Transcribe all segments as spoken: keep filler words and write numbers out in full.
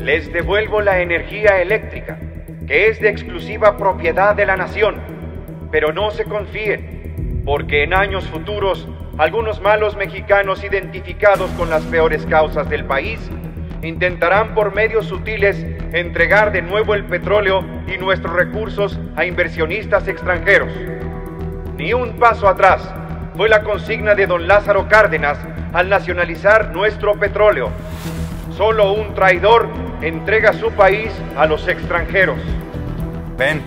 les devuelvo la energía eléctrica, que es de exclusiva propiedad de la nación. Pero no se confíen, porque en años futuros, algunos malos mexicanos identificados con las peores causas del país intentarán por medios sutiles entregar de nuevo el petróleo y nuestros recursos a inversionistas extranjeros. Ni un paso atrás fue la consigna de don Lázaro Cárdenas al nacionalizar nuestro petróleo. Solo un traidor entrega su país a los extranjeros. Ven.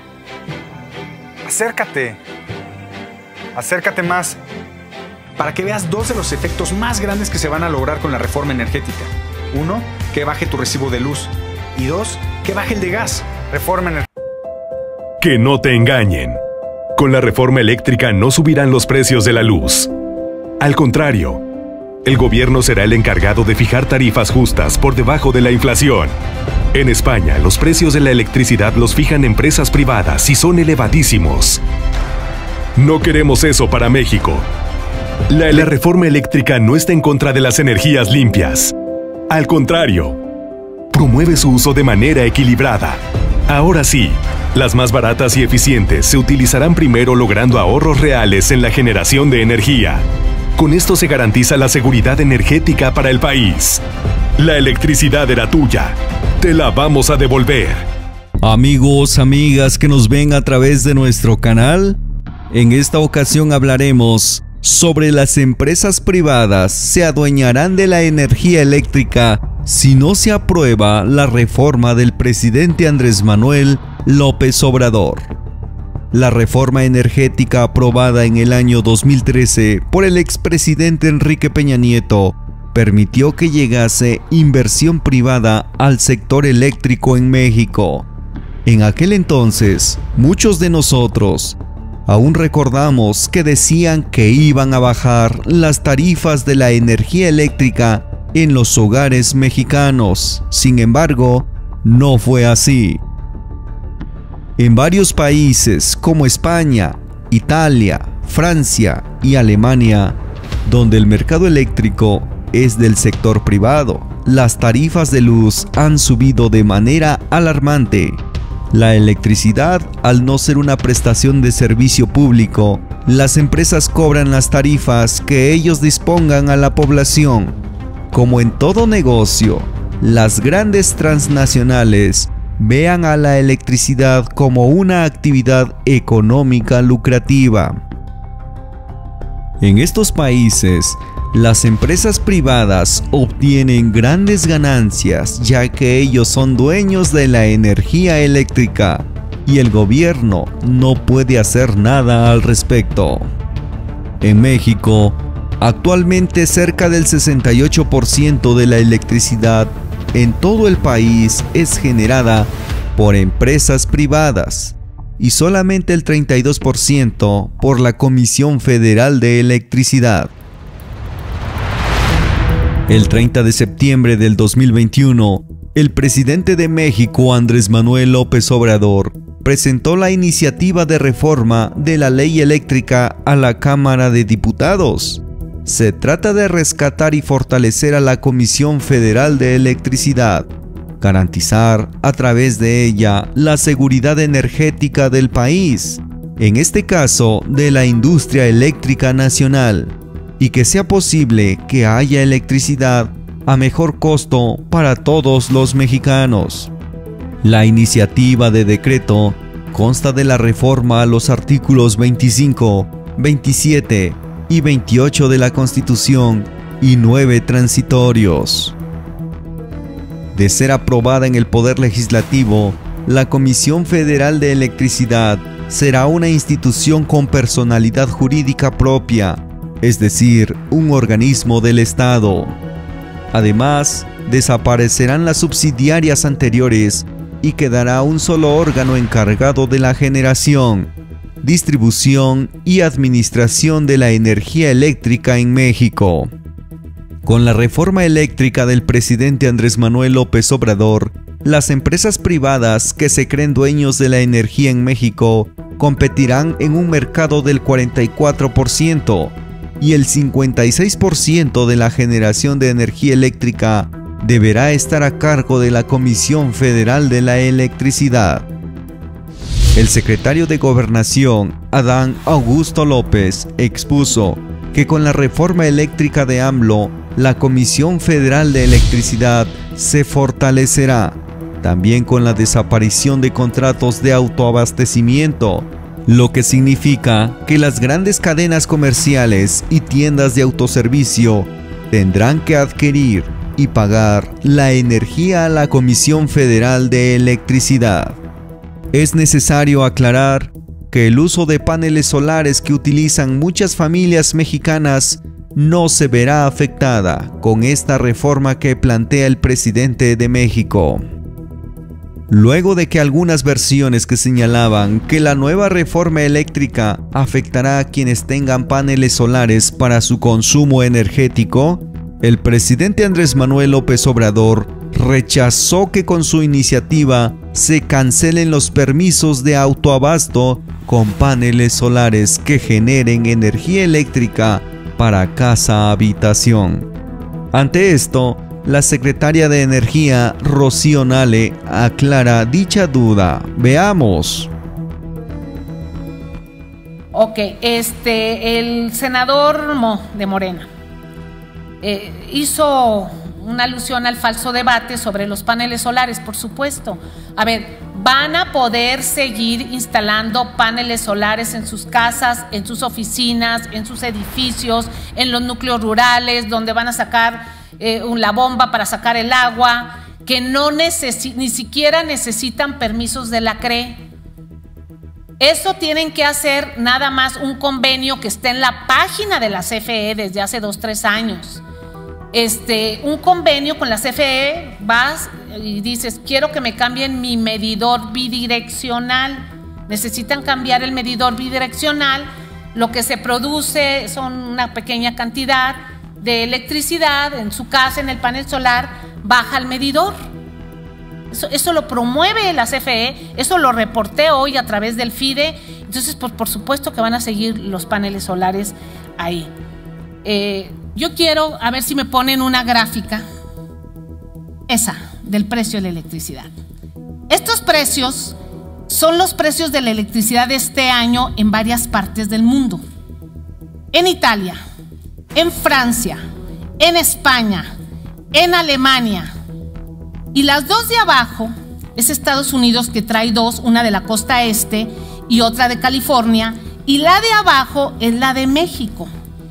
Acércate. Acércate más. Para que veas dos de los efectos más grandes que se van a lograr con la reforma energética. Uno, que baje tu recibo de luz. Y dos, que baje el de gas. Reforma energética. Que no te engañen. Con la reforma eléctrica no subirán los precios de la luz. Al contrario, el gobierno será el encargado de fijar tarifas justas por debajo de la inflación. En España, los precios de la electricidad los fijan empresas privadas y son elevadísimos. No queremos eso para México. La, la reforma eléctrica no está en contra de las energías limpias. Al contrario, promueve su uso de manera equilibrada. Ahora sí, las más baratas y eficientes se utilizarán primero, logrando ahorros reales en la generación de energía. Con esto se garantiza la seguridad energética para el país. La electricidad era tuya. Te la vamos a devolver. Amigos, amigas que nos ven a través de nuestro canal, en esta ocasión hablaremos sobre las empresas privadas se adueñarán de la energía eléctrica si no se aprueba la reforma del presidente Andrés Manuel López Obrador. La reforma energética aprobada en el año dos mil trece por el expresidente Enrique Peña Nieto permitió que llegase inversión privada al sector eléctrico en México. En aquel entonces, muchos de nosotros aún recordamos que decían que iban a bajar las tarifas de la energía eléctrica en los hogares mexicanos. Sin embargo, no fue así. En varios países como España, Italia, Francia y Alemania, donde el mercado eléctrico es del sector privado, las tarifas de luz han subido de manera alarmante. La electricidad, al no ser una prestación de servicio público, las empresas cobran las tarifas que ellos dispongan a la población. Como en todo negocio, las grandes transnacionales vean a la electricidad como una actividad económica lucrativa. En estos países, las empresas privadas obtienen grandes ganancias ya que ellos son dueños de la energía eléctrica y el gobierno no puede hacer nada al respecto. En México, actualmente cerca del sesenta y ocho por ciento de la electricidad en todo el país es generada por empresas privadas y solamente el treinta y dos por ciento por la Comisión Federal de Electricidad. El treinta de septiembre del dos mil veintiuno, el presidente de México, Andrés Manuel López Obrador, presentó la iniciativa de reforma de la ley eléctrica a la Cámara de Diputados. Se trata de rescatar y fortalecer a la Comisión Federal de Electricidad, garantizar a través de ella la seguridad energética del país, en este caso de la industria eléctrica nacional, y que sea posible que haya electricidad a mejor costo para todos los mexicanos. La iniciativa de decreto consta de la reforma a los artículos veinticinco, veintisiete y veintiocho de la Constitución y nueve transitorios. De ser aprobada en el Poder Legislativo, la Comisión Federal de Electricidad será una institución con personalidad jurídica propia, es decir, un organismo del Estado. Además, desaparecerán las subsidiarias anteriores y quedará un solo órgano encargado de la generación, distribución y administración de la energía eléctrica en México. Con la reforma eléctrica del presidente Andrés Manuel López Obrador, las empresas privadas que se creen dueños de la energía en México competirán en un mercado del cuarenta y cuatro por ciento y el cincuenta y seis por ciento de la generación de energía eléctrica deberá estar a cargo de la Comisión Federal de la Electricidad. El secretario de Gobernación, Adán Augusto López, expuso que con la reforma eléctrica de AMLO, la Comisión Federal de Electricidad se fortalecerá, también con la desaparición de contratos de autoabastecimiento, lo que significa que las grandes cadenas comerciales y tiendas de autoservicio tendrán que adquirir y pagar la energía a la Comisión Federal de Electricidad. Es necesario aclarar que el uso de paneles solares que utilizan muchas familias mexicanas no se verá afectada con esta reforma que plantea el presidente de México. Luego de que algunas versiones que señalaban que la nueva reforma eléctrica afectará a quienes tengan paneles solares para su consumo energético, el presidente Andrés Manuel López Obrador rechazó que con su iniciativa se cancelen los permisos de autoabasto con paneles solares que generen energía eléctrica para casa-habitación. Ante esto, la secretaria de Energía, Rocío Nale, aclara dicha duda. Veamos. Ok, este, el senador Mo de Morena eh, hizo una alusión al falso debate sobre los paneles solares, por supuesto. A ver, van a poder seguir instalando paneles solares en sus casas, en sus oficinas, en sus edificios, en los núcleos rurales, donde van a sacar eh, la bomba para sacar el agua, que no necesi- ni siquiera necesitan permisos de la C R E. Eso tienen que hacer nada más un convenio que está en la página de la C F E desde hace dos, tres años. Este, un convenio con la C F E, vas y dices, quiero que me cambien mi medidor bidireccional. Necesitan cambiar el medidor bidireccional. Lo que se produce son una pequeña cantidad de electricidad en su casa, en el panel solar, baja el medidor. Eso, eso lo promueve la C F E, eso lo reporté hoy a través del FIDE. Entonces, pues, por supuesto que van a seguir los paneles solares ahí. Eh, yo quiero, a ver si me ponen una gráfica, esa, del precio de la electricidad. Estos precios son los precios de la electricidad de este año en varias partes del mundo. En Italia, en Francia, en España, en Alemania. Y las dos de abajo es Estados Unidos, que trae dos, una de la costa este y otra de California, y la de abajo es la de México.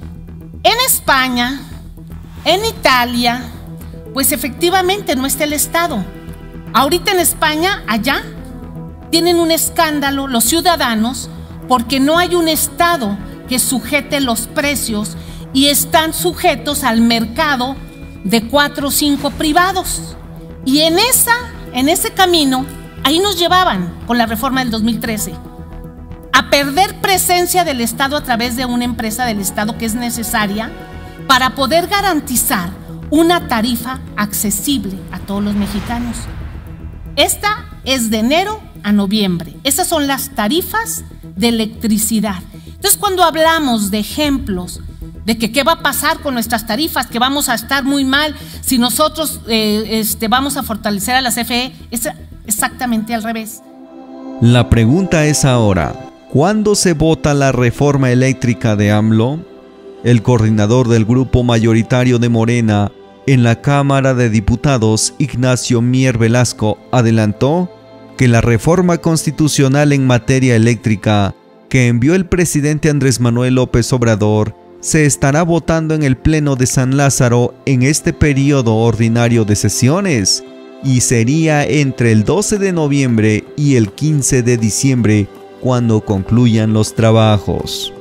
En España, en Italia, pues efectivamente no está el Estado. Ahorita en España, allá, tienen un escándalo los ciudadanos porque no hay un Estado que sujete los precios y están sujetos al mercado de cuatro o cinco privados. Y en, esa, en ese camino, ahí nos llevaban con la reforma del dos mil trece, a perder presencia del Estado a través de una empresa del Estado que es necesaria para poder garantizar una tarifa accesible a todos los mexicanos. Esta es de enero a noviembre. Esas son las tarifas de electricidad. Entonces, cuando hablamos de ejemplos de que qué va a pasar con nuestras tarifas, que vamos a estar muy mal si nosotros eh, este, vamos a fortalecer a la C F E, es exactamente al revés. La pregunta es ahora, ¿cuándo se vota la reforma eléctrica de AMLO? El coordinador del grupo mayoritario de Morena en la Cámara de Diputados, Ignacio Mier Velasco, adelantó que la reforma constitucional en materia eléctrica que envió el presidente Andrés Manuel López Obrador se estará votando en el Pleno de San Lázaro en este periodo ordinario de sesiones y sería entre el doce de noviembre y el quince de diciembre cuando concluyan los trabajos.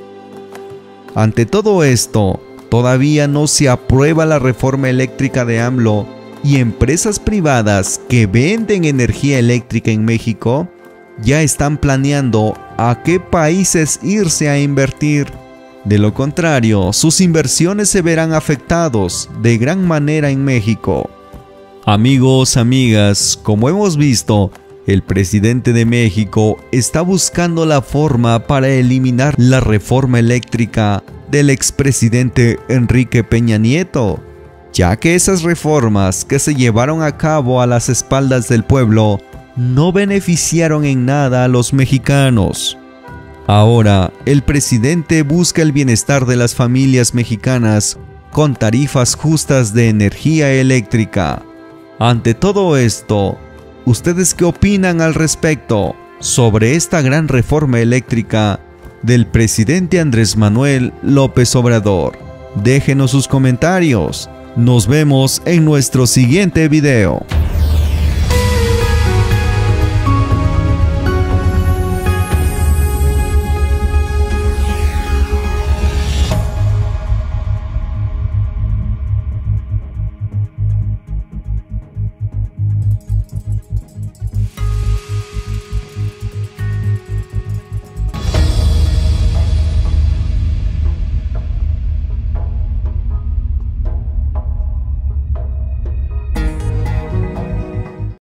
Ante todo esto, todavía no se aprueba la reforma eléctrica de AMLO y empresas privadas que venden energía eléctrica en México ya están planeando a qué países irse a invertir. De lo contrario, sus inversiones se verán afectados de gran manera en México. Amigos, amigas, como hemos visto, el presidente de México está buscando la forma para eliminar la reforma eléctrica del expresidente Enrique Peña Nieto. ya que esas reformas que se llevaron a cabo a las espaldas del pueblo no beneficiaron en nada a los mexicanos. Ahora, el presidente busca el bienestar de las familias mexicanas con tarifas justas de energía eléctrica. Ante todo esto, ¿ustedes qué opinan al respecto sobre esta gran reforma eléctrica del presidente Andrés Manuel López Obrador? Déjenos sus comentarios. Nos vemos en nuestro siguiente video.